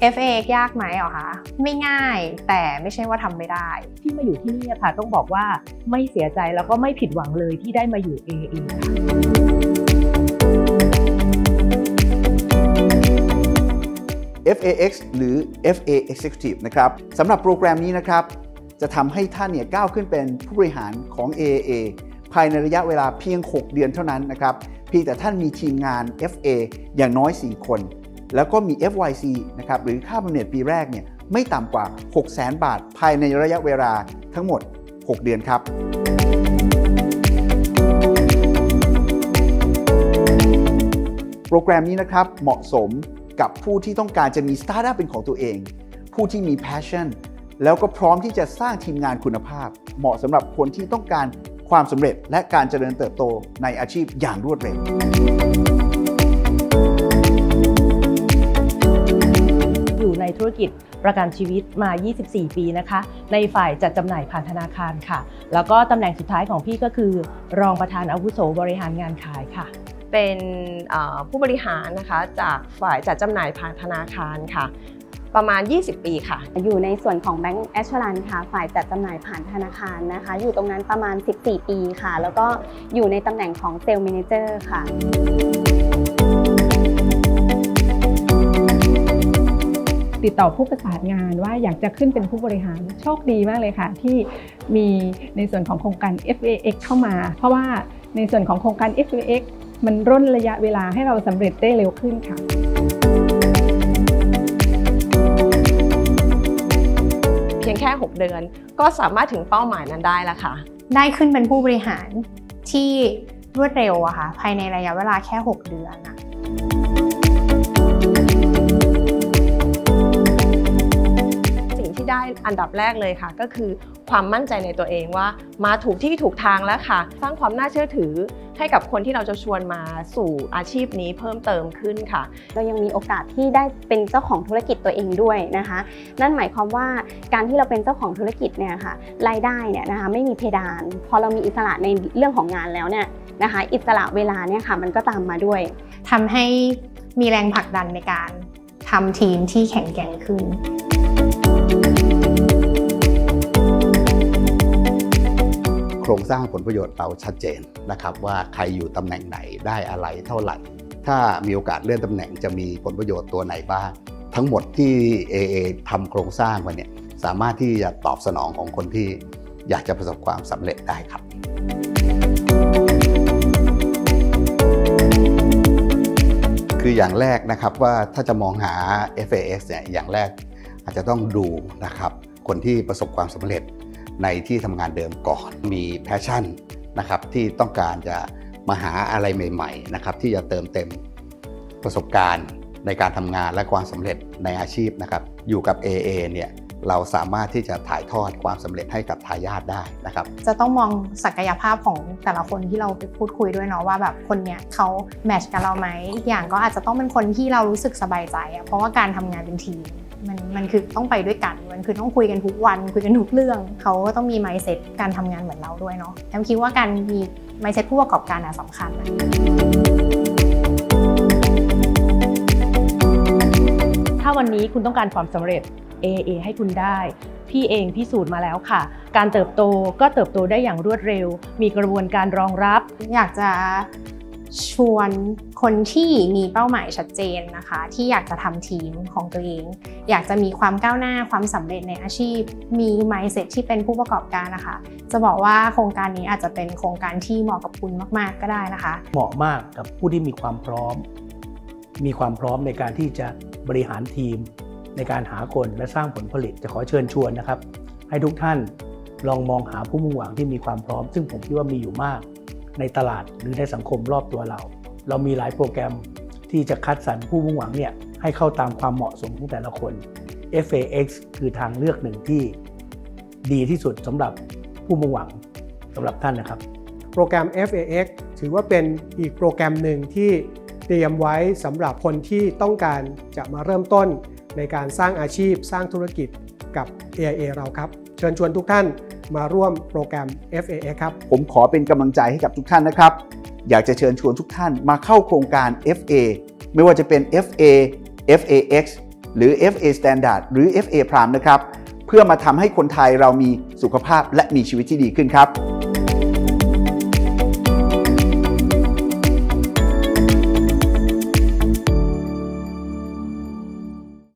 FA ยากไหมเหรอคะไม่ง่ายแต่ไม่ใช่ว่าทำไม่ได้ที่มาอยู่ที่นี่ค่ะต้องบอกว่าไม่เสียใจแล้วก็ไม่ผิดหวังเลยที่ได้มาอยู่ AA ค่ะ FAX หรือ FA Executive นะครับสำหรับโปรแกรมนี้นะครับจะทำให้ท่านเนี่ยก้าวขึ้นเป็นผู้บริหารของ AAA ภายในระยะเวลาเพียง 6 เดือนเท่านั้นนะครับเพียงแต่ท่านมีทีมงาน FA อย่างน้อย 4 คนแล้วก็มี FYC นะครับหรือค่าบำเหน็จปีแรกเนี่ยไม่ต่ำกว่า 600,000 บาทภายในระยะเวลาทั้งหมด 6 เดือนครับโปรแกรมนี้นะครับเหมาะสมกับผู้ที่ต้องการจะมีสตาร์ทอัพเป็นของตัวเองผู้ที่มี passion แล้วก็พร้อมที่จะสร้างทีมงานคุณภาพเหมาะสำหรับคนที่ต้องการความสำเร็จและการเจริญเติบโตในอาชีพอย่างรวดเร็วอยู่ในธุรกิจประกันชีวิตมา 24 ปีนะคะในฝ่ายจัดจำหน่ายผ่านธนาคารค่ะแล้วก็ตำแหน่งสุดท้ายของพี่ก็คือรองประธานอาวุโสบริหารงานขายค่ะเป็นผู้บริหารนะคะจากฝ่ายจัดจำหน่ายผ่านธนาคารค่ะประมาณ20 ปีค่ะอยู่ในส่วนของ Bank Assurance ค่ะฝ่ายจัดจำหน่ายผ่านธนาคารนะคะอยู่ตรงนั้นประมาณ14 ปีค่ะแล้วก็อยู่ในตำแหน่งของ Sales Manager ค่ะติดต่อผู้ประสานงานว่าอยากจะขึ้นเป็นผู้บริหารโชคดีมากเลยค่ะที่มีในส่วนของโครงการ FAX เข้ามาเพราะว่าในส่วนของโครงการ FAX มันร่นระยะเวลาให้เราสำเร็จได้เร็วขึ้นค่ะเพียงแค่6 เดือนก็สามารถถึงเป้าหมายนั้นได้แล้วค่ะได้ขึ้นเป็นผู้บริหารที่รวดเร็วอะค่ะภายในระยะเวลาแค่6 เดือนอะสิ่งที่ได้อันดับแรกเลยค่ะก็คือความมั่นใจในตัวเองว่ามาถูกที่ถูกทางแล้วค่ะสร้างความน่าเชื่อถือให้กับคนที่เราจะชวนมาสู่อาชีพนี้เพิ่มเติมขึ้นค่ะเรายังมีโอกาสที่ได้เป็นเจ้าของธุรกิจตัวเองด้วยนะคะนั่นหมายความว่าการที่เราเป็นเจ้าของธุรกิจเนี่ยค่ะรายได้เนี่ยนะคะไม่มีเพดานพอเรามีอิสระในเรื่องของงานแล้วเนี่ยนะคะอิสระเวลาเนี่ยค่ะมันก็ตามมาด้วยทำให้มีแรงผลักดันในการทำทีมที่แข็งแกร่งขึ้นโครงสร้างผลประโยชน์เราชัดเจนนะครับว่าใครอยู่ตำแหน่งไหนได้อะไรเท่าไหร่ถ้ามีโอกาสเลื่อนตำแหน่งจะมีผลประโยชน์ตัวไหนบ้างทั้งหมดที่ AA ทำโครงสร้างมาเนี่ยสามารถที่จะตอบสนองของคนที่อยากจะประสบความสำเร็จได้ครับคืออย่างแรกนะครับว่าถ้าจะมองหา FAX เนี่ยอย่างแรกอาจจะต้องดูนะครับคนที่ประสบความสำเร็จในที่ทำงานเดิมก่อนมีแพชชั่นนะครับที่ต้องการจะมาหาอะไรใหม่ๆนะครับที่จะเติมเต็มประสบการณ์ในการทำงานและความสำเร็จในอาชีพนะครับอยู่กับ AA เนี่ยเราสามารถที่จะถ่ายทอดความสำเร็จให้กับทายาทได้นะครับจะต้องมองศักยภาพของแต่ละคนที่เราไปพูดคุยด้วยเนาะว่าแบบคนเนี้ยเขาแมทช์กับเราไหมอีกอย่างก็อาจจะต้องเป็นคนที่เรารู้สึกสบายใจเพราะว่าการทำงานเป็นทีมมันคือต้องไปด้วยกันมันคือต้องคุยกันทุกวันคุยกันทุกเรื่องเขาก็ต้องมี mindset การทำงานเหมือนเราด้วยเนาะแอมคิดว่าการมี mindset ผู้ประกอบการสำคัญถ้าวันนี้คุณต้องการความสำเร็จ AA ให้คุณได้พี่เองพิสูจน์มาแล้วค่ะการเติบโตก็เติบโตได้อย่างรวดเร็วมีกระบวนการรองรับอยากจะชวนคนที่มีเป้าหมายชัดเจนนะคะที่อยากจะทำทีมของตัวเองอยากจะมีความก้าวหน้าความสำเร็จในอาชีพมี mindset ที่เป็นผู้ประกอบการนะคะจะบอกว่าโครงการนี้อาจจะเป็นโครงการที่เหมาะกับคุณมากๆก็ได้นะคะเหมาะมากกับผู้ที่มีความพร้อมในการที่จะบริหารทีมในการหาคนและสร้างผลผลิตจะขอเชิญชวนนะครับให้ทุกท่านลองมองหาผู้มุ่งหวังที่มีความพร้อมซึ่งผมคิดว่ามีอยู่มากในตลาดหรือในสังคมรอบตัวเรามีหลายโปรแกรมที่จะคัดสรรผู้มุ่งหวังเนี่ยให้เข้าตามความเหมาะสมของแต่ละคน FAX คือทางเลือกหนึ่งที่ดีที่สุดสำหรับผู้มุ่งหวังสำหรับท่านนะครับโปรแกรม FAX ถือว่าเป็นอีกโปรแกรมหนึ่งที่เตรียมไว้สำหรับคนที่ต้องการจะมาเริ่มต้นในการสร้างอาชีพสร้างธุรกิจกับ AIA เราครับเชิญชวนทุกท่านมาร่วมโปรแกรม FAX ครับผมขอเป็นกำลังใจให้กับทุกท่านนะครับอยากจะเชิญชวนทุกท่านมาเข้าโครงการ FA ไม่ว่าจะเป็น FA FAX หรือ FA Standard หรือ FA Prime นะครับเพื่อมาทำให้คนไทยเรามีสุขภาพและมีชีวิตที่ดีขึ้นครับ